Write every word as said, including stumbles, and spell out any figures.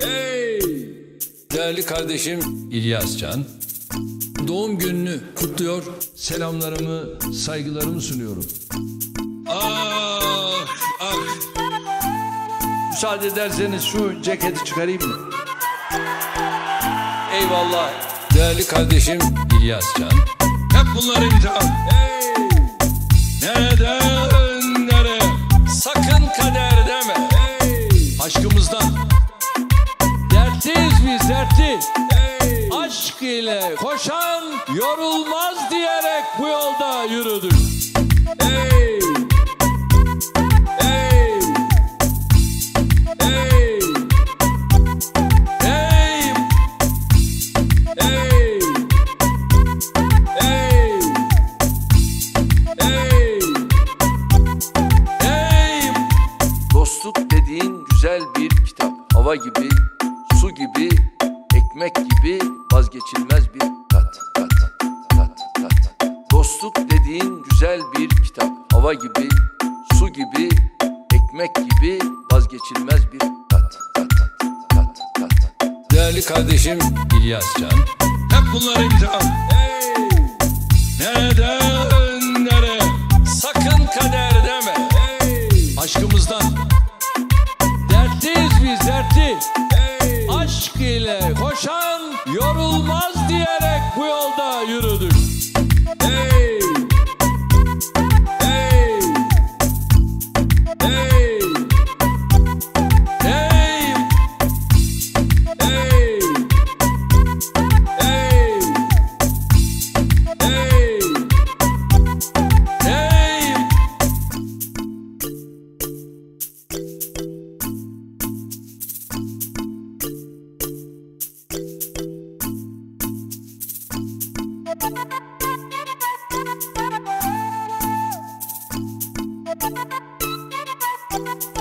Hey! Değerli kardeşim İlyas Can, doğum gününü kutluyor, selamlarımı, saygılarımı sunuyorum. Ah, ah! Müsaade ederseniz şu ceketi çıkarayım mı? Eyvallah. Değerli kardeşim İlyas Can, hep bunlar imtihan. Hey! Neden, nereye? Sakın kader deme. Hey! Aşkımızdan dertliyiz biz, dertli. Hey! Aşk ile koşan yorulmaz diyerek bu yolda yürüdük. Hey! Hey! Hey! Hey! Hey! Hey! Hey! Hey! Dostluk dediğin güzel bir kitap. Hava gibi, su gibi, ekmek gibi vazgeçilmez bir tat, tat, tat, tat. Dostluk dediğin güzel bir kitap. Hava gibi, su gibi, ekmek gibi vazgeçilmez bir tat, tat, tat, tat. Değerli kardeşim İlyas Can, hep bunlar imtihan. Hey! Neden, nereye? Sakın kader deme. Hey! Aşkımızdan dertliyiz biz, dertli. Hey! Aşk ile koşan yorulmaz diyerek bu yolda yürüdük. Hey! Hey! Hey! Hey! Hey! Hey! Hey! Hey! Thank you.